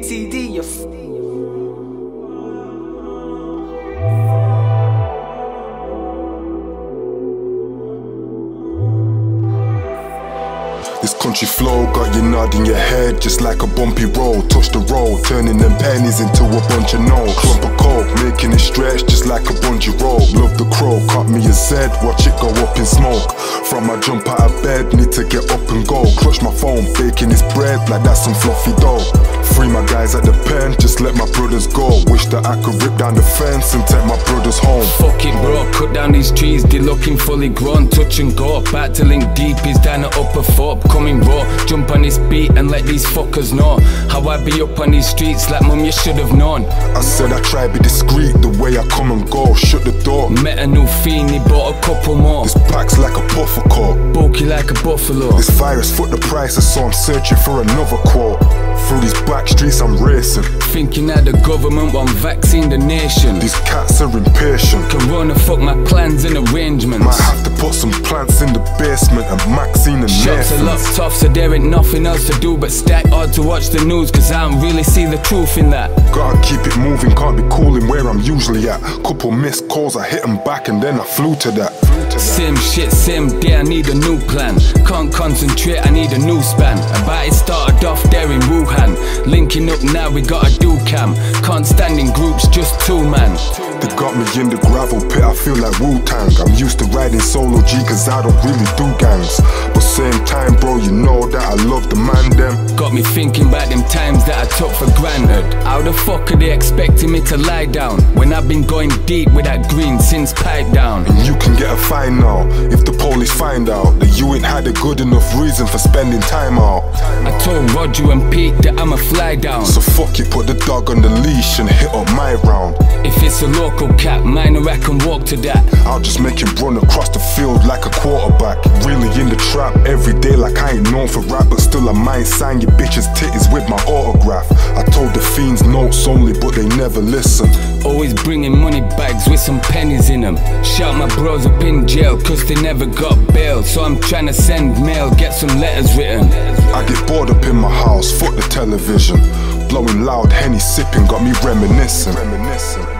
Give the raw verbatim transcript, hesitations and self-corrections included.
T D, you f This country flow got you nodding your head just like a bumpy road. Touch the road, turning them pennies into a bunch of notes. Clump of coke, making it stretch just like a bungee rope. Love the crow, cut me a Z, watch it go up in smoke. From my jump out of bed, need to get up and go. Clutch my phone, baking his bread like that's some fluffy dough. Free my guys at the pen, just let my brothers go. Wish that I could rip down the fence and take my brothers home. Fuck it bro, cut down these trees, they looking fully grown. Touch and go, back to link deep, is down the upper foot. Coming raw, jump on this beat and let these fuckers know how I be up on these streets like mum you should have known. I said I try be discreet, the way I come and go. Shut the door, met a new fiend, he bought a couple more. This pack's like a puff of coke, bulky like a buffalo. This virus foot the prices, so I'm searching for another quote. Through these back streets I'm racing, thinking that the government won't vaccine the nation. These cats are impatient, can run and fuck my plans and arrangements. Might have to put some plants in the basement and Maxine and shops are locked off, so there ain't nothing else to do but stack hard to watch the news, cause I don't really see the truth in that. Gotta keep it moving, can't be cooling where I'm usually at. Couple missed calls, I hit them back and then I flew to that. Same shit, same day, I need a new plan. Can't concentrate, I need a new span. About it started off there in Wuhan, linking up now we got a do cam. Can't stand in groups, just two man. They got me in the gravel pit, I feel like Wu-Tang. I'm used to riding solo G cause I don't really do gangs. But same time bro, you know that I love the man them. Got me thinking about them times that I took for granted. How the fuck are they expecting me to lie down when I've been going deep with that green since pipe down? And you can get a fine now if the police find out that you ain't had a good enough reason for spending time out. I told Roger and Pete that I'ma fly down, so fuck it, put the dog on the leash and hit up my round. If it's a local cat, mine or I can walk to that. I'll just make him run across the field like a quarterback. Really in the trap every day like I ain't known for rap, but still I might sign your bitches titties with my autograph. I told the fiends notes only but they never listen. Always bringing money bags with some pennies in them. Shout my bros up in jail cause they never got bail, so I'm trying to send mail, get some letters written. I get bored up in my house, fuck the television. Blowing loud, Henny sipping, got me reminiscing. reminiscing.